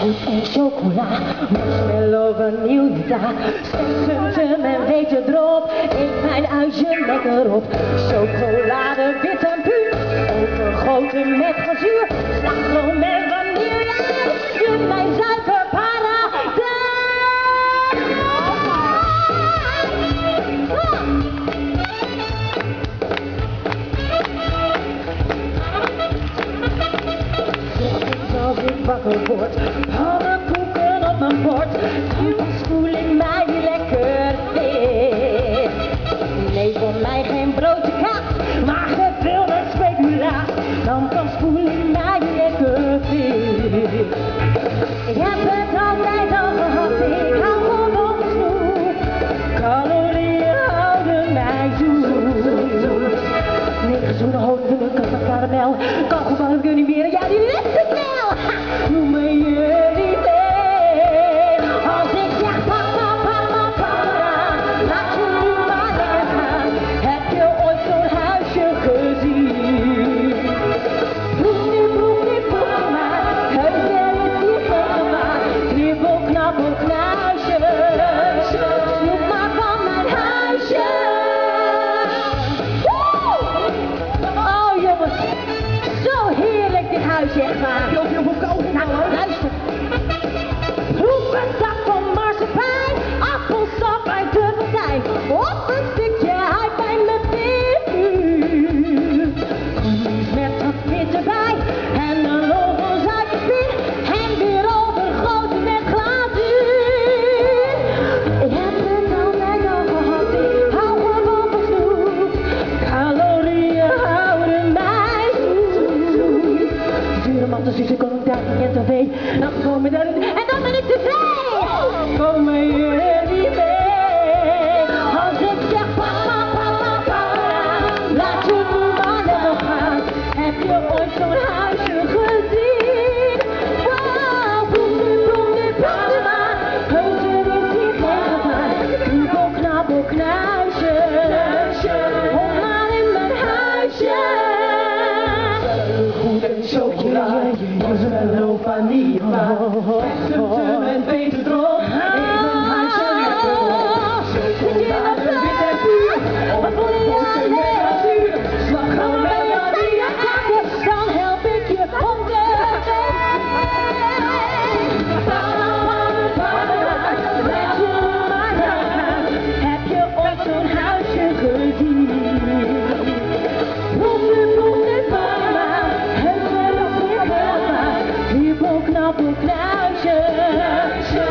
Zoet en chocola, marshmallow, vanilla. Steekt en weet je erop, eet mijn uitje lekker op. Chocolade, wit en puur, overgoten met glazuur. Slagroom en vanille, je mijn suikerparadijs. Als ik wakker word, pannenkoeken op mijn bord, dan spoel ik mij lekker wit. Nee, voor mij geen broodje kaas, maar gevulde speculaas, dan spoel ik mij lekker wit. Ik heb het altijd al gehad, ik hou gewoon snoep. Calorieën houden mij zoet. 9 zoenen hoofdvullend, kassa karamel, kan gewoon niet meer, ja die lust ik wel. Noem me jullie mee. Als ik zeg papa, laat je nu maar lekker gaan. Heb je ooit zo'n huisje gezien? Proef maar, heus er is hier geen gevaar. Knibbel, knabbel, knuisje, snoep maar van mijn huisje. Oh jongens, zo heerlijk dit huisje, echt waar. Nou, luister. Proef een zak van marsepein, appelsap uit de fontein. Op een stukje uit bij mijn bier. Met wat wit erbij en een logos uit de bier. En weer overgoten met glazuur. Ik heb het altijd al gehad, ik hou gewoon van snoep. Calorieën houden mij zoet. Zure matten, zussen, kon ik daar en tv. Dan komen dan en dan ben ik tevreden. Komen jullie mee? Als ik zeg papa, laat je nu maar lekker gaan. Heb je ooit zo'n huisje gezien? Wow, proef maar, heus er is hier geen gevaar. Knibbel, knabbel, knuisje, kom maar in mijn huisje. Goed en chocola, marshmallow, vanilla. Vechten en beter erop, eet mijn huisje lekker op. Chocolade, wit en puur, overgoten met glazuur. Slagroom en vanille, dan help ik je om de Let je maar gaan, heb je ooit zo'n huisje gezien? Proef maar, heus wel op je gevaar. Knibbel, knabbel, knuisje.